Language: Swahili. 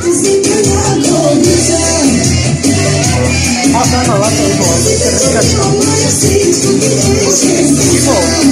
Ah, está, no, va, hijo, qué rica. Hijo.